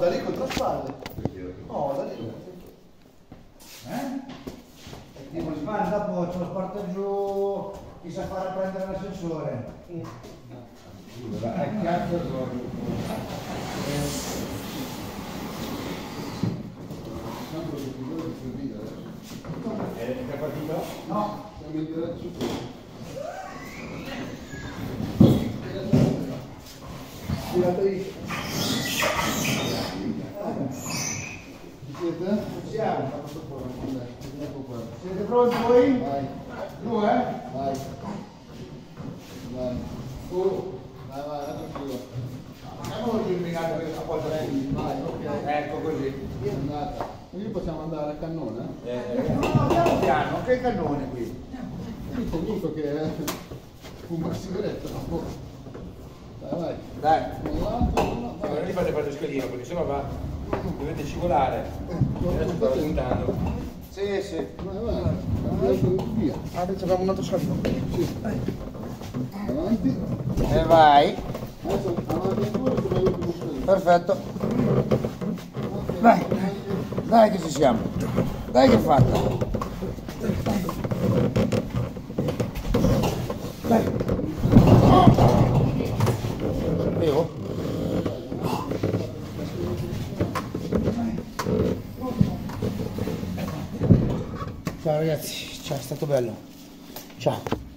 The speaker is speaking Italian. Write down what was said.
da lì controspalle. No, da lì. Tipo Span, dopo ce lo porta giù, chi sa fare a prendere l'ascensore. Cazzo È partito? no. Tiratrice. Siete? Siamo. Ecco qua. Siete pronti voi? Vai, Due? vai. Vai. Vai, tranquillo. Facciamolo giù illuminato che appoggia qui. Vai, ok. Ecco così. È andata. Quindi possiamo andare al cannone? No, piano piano, che cannone qui. Qui c'è Nico che fuma una sigaretta. Dai, vai. Dai. Nell'altro, Non vai. gli fate fare scalino perché sennò va. Dovete scivolare. Adesso sto Vai, puntando. Sì, sì. vai. Adesso via. Adesso abbiamo un altro salto. Avanti. E vai. Adesso avanti ancora come l'ultimo scalino. Perfetto. Dai. Dai che ci siamo. Dai che è fatta. Dai. Bevo? Ciao ragazzi, ciao, è stato bello. Ciao.